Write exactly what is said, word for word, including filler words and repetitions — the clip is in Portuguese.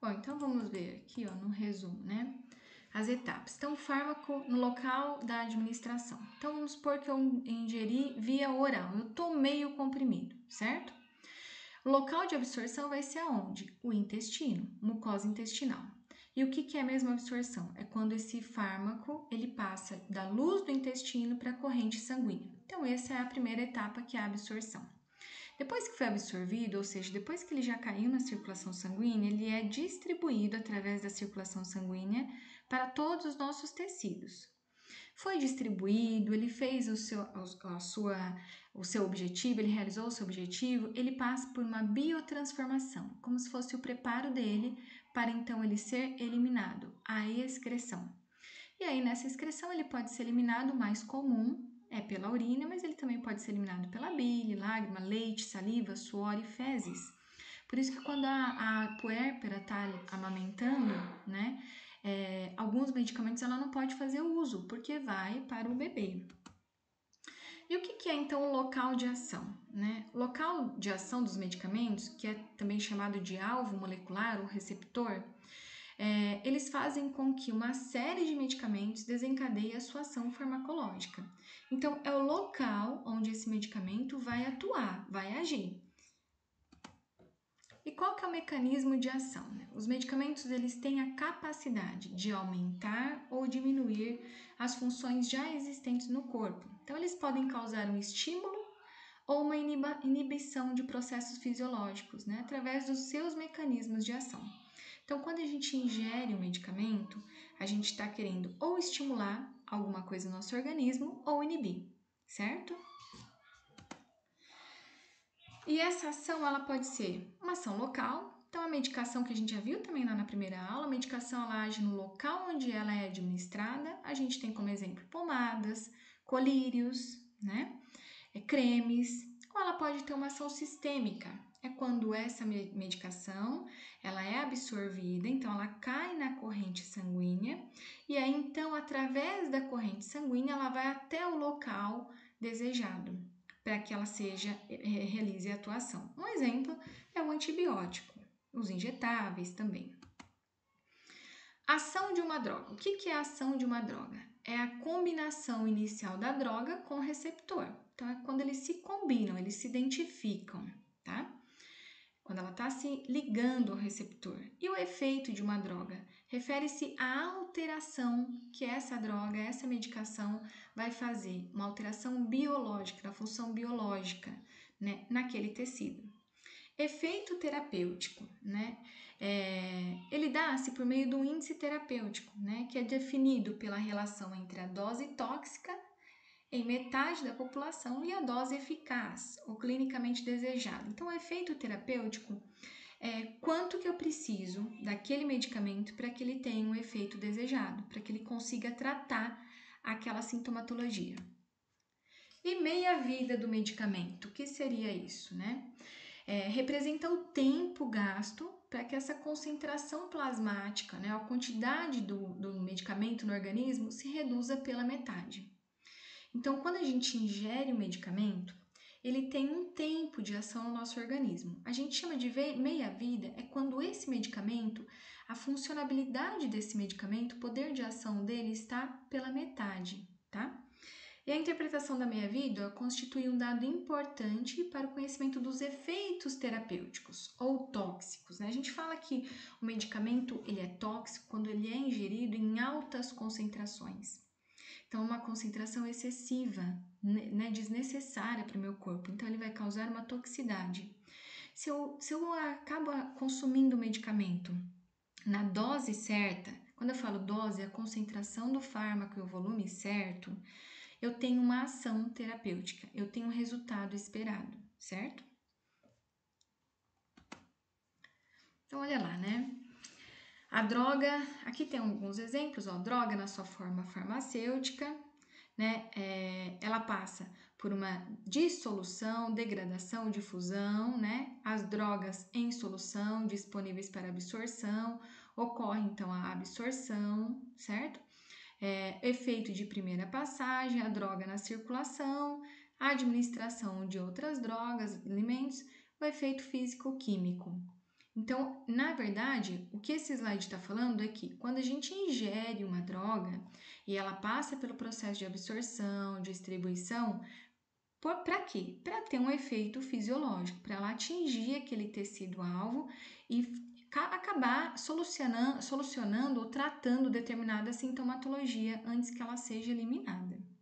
Bom, então vamos ver aqui, ó, no resumo, né? As etapas. Então, fármaco no local da administração. Então, vamos supor que eu ingeri via oral, eu tomei o comprimido, certo? O local de absorção vai ser aonde? O intestino, mucosa intestinal. E o que, que é mesmo absorção? É quando esse fármaco ele passa da luz do intestino para a corrente sanguínea. Então, essa é a primeira etapa, que é a absorção. Depois que foi absorvido, ou seja, depois que ele já caiu na circulação sanguínea, ele é distribuído através da circulação sanguínea para todos os nossos tecidos. Foi distribuído, ele fez o seu, a sua, o seu objetivo, ele realizou o seu objetivo, ele passa por uma biotransformação, como se fosse o preparo dele para então ele ser eliminado, a excreção. E aí nessa excreção ele pode ser eliminado, mais comum é pela urina, mas ele também pode ser eliminado pela bile, lágrima, leite, saliva, suor e fezes. Por isso que quando a, a puérpera está amamentando, né, é, alguns medicamentos ela não pode fazer uso, porque vai para o bebê. E o que, que é então o local de ação? Né? O local de ação dos medicamentos, que é também chamado de alvo molecular ou receptor, é, eles fazem com que uma série de medicamentos desencadeie a sua ação farmacológica. Então, é o local onde esse medicamento vai atuar, vai agir. E qual que é o mecanismo de ação? Né? Os medicamentos eles têm a capacidade de aumentar ou diminuir as funções já existentes no corpo. Então, eles podem causar um estímulo ou uma inibição de processos fisiológicos, né? Através dos seus mecanismos de ação. Então, quando a gente ingere um medicamento, a gente está querendo ou estimular alguma coisa no nosso organismo ou inibir, certo? E essa ação, ela pode ser uma ação local. Então, a medicação que a gente já viu também lá na primeira aula, a medicação ela age no local onde ela é administrada. A gente tem como exemplo pomadas, colírios, né? É, cremes. Ou ela pode ter uma ação sistêmica. É quando essa medicação ela é absorvida, então ela cai na corrente sanguínea e aí então através da corrente sanguínea ela vai até o local desejado para que ela seja realize a atuação. Um exemplo é o antibiótico, os injetáveis também. Ação de uma droga. O que é a ação de uma droga? É a combinação inicial da droga com o receptor. Então, é quando eles se combinam, eles se identificam, tá? Quando ela está se ligando ao receptor. E o efeito de uma droga? Refere-se à alteração que essa droga, essa medicação vai fazer. Uma alteração biológica, da função biológica, né, naquele tecido. Efeito terapêutico, né? É, ele dá-se por meio do índice terapêutico, né? Que é definido pela relação entre a dose tóxica em metade da população e a dose eficaz ou clinicamente desejada. Então, o efeito terapêutico é quanto que eu preciso daquele medicamento para que ele tenha um efeito desejado, para que ele consiga tratar aquela sintomatologia. E meia-vida do medicamento, o que seria isso, né? É, representa o tempo gasto para que essa concentração plasmática, né, a quantidade do, do medicamento no organismo se reduza pela metade. Então, quando a gente ingere o medicamento, ele tem um tempo de ação no nosso organismo. A gente chama de meia-vida, é quando esse medicamento, a funcionalidade desse medicamento, o poder de ação dele está pela metade, tá? E a interpretação da meia-vida constitui um dado importante para o conhecimento dos efeitos terapêuticos ou tóxicos, né? A gente fala que o medicamento ele é tóxico quando ele é ingerido em altas concentrações. Então, uma concentração excessiva, né, desnecessária para o meu corpo. Então, ele vai causar uma toxicidade. Se eu, se eu acabo consumindo o medicamento na dose certa, quando eu falo dose, é a concentração do fármaco e o volume certo, eu tenho uma ação terapêutica, eu tenho um resultado esperado, certo? Então, olha lá, né? A droga, aqui tem alguns exemplos, ó, droga na sua forma farmacêutica, né? É, ela passa por uma dissolução, degradação, difusão, né? As drogas em solução disponíveis para absorção, ocorre então a absorção, certo? É, efeito de primeira passagem, a droga na circulação, a administração de outras drogas, alimentos, o efeito físico-químico. Então, na verdade, o que esse slide está falando é que quando a gente ingere uma droga e ela passa pelo processo de absorção, distribuição, para quê? Para ter um efeito fisiológico, para ela atingir aquele tecido-alvo e acabar solucionando, solucionando ou tratando determinada sintomatologia antes que ela seja eliminada,